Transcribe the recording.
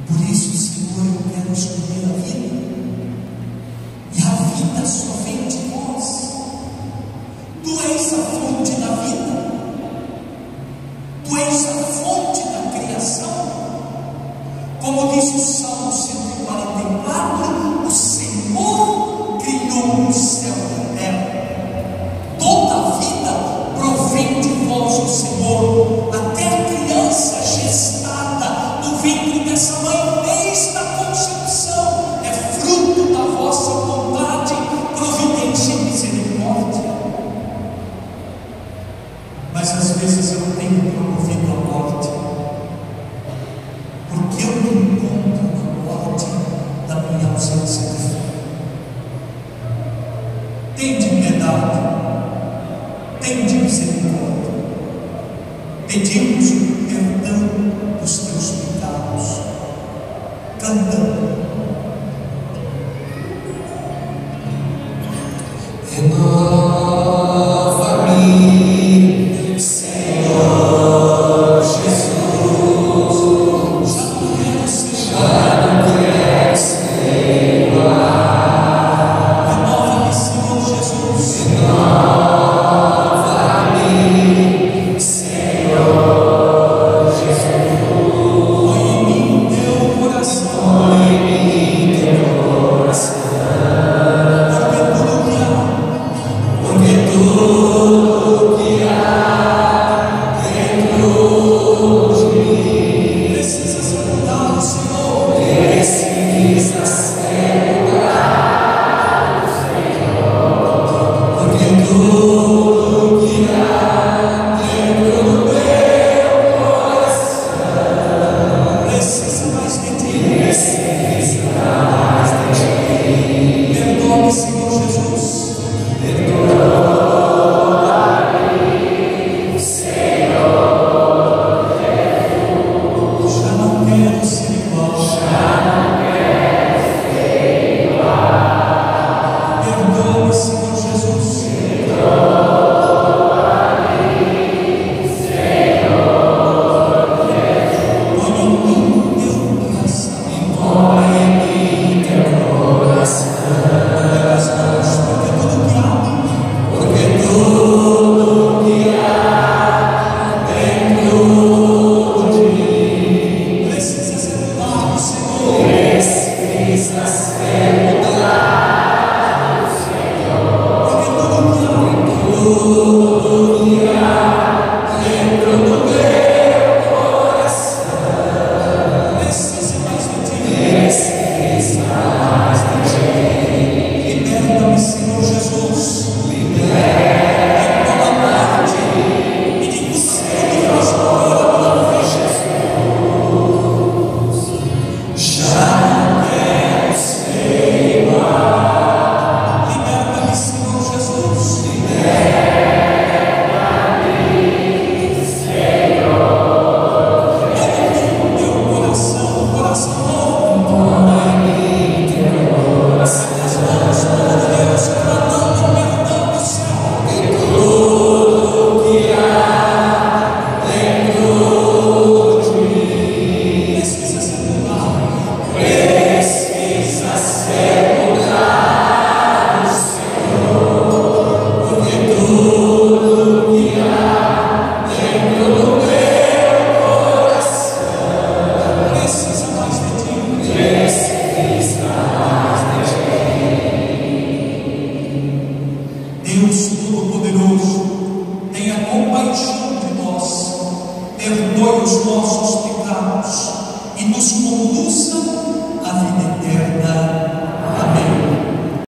Por isso, Senhor, eu quero escolher a vida, e a vida só vem de nós. Tu és a fonte da vida, Tu és a fonte da criação. Como diz o Salmo 144, o Senhor criou o céu e a terra. Toda a vida provém de vós, o Senhor. Até a criança gestada no ventre dessa mãe, desde a concepção, é fruto da vossa vontade, providência e misericórdia. Mas às vezes eu tenho promovido a morte, porque eu me encontro na morte da minha ausência de fé. Tende piedade, tende misericórdia. Pedimos o perdão dos teus pecados, cantando. Renova-me, Senhor Jesus. Já não quero ser igual. Renova-me, Senhor Jesus. Renova-me, Senhor Jesus. Põe em mim teu coração. Põe em mim teu coração. Porque tudo que há dentro de mim precisa ser mudado, Senhor. Precisa ser mudado, Senhor. Porque tudo que há dentro do meu coração precisa mais de ti. Precisa mais de ti. Perdoa-me, Senhor Jesus. Perdoa-me, Senhor Jesus. Já não quero ser igual. Já não quero ser igual. Perdoa-me, Senhor Jesus. Perdoa-me, Senhor Jesus. Põe em mim teu coração. Põe em mim teu coração. Porque tudo que há dentro de mim precisa ser mudado, Senhor. Precisa ser mudado, Senhor. Porque tudo que há dentro do meu coração precisa mais de ti. Precisa mais de ti. Liberta-me, Senhor Jesus. Deus Todo-Poderoso, tenha compaixão de nós, perdoe os nossos pecados e nos conduza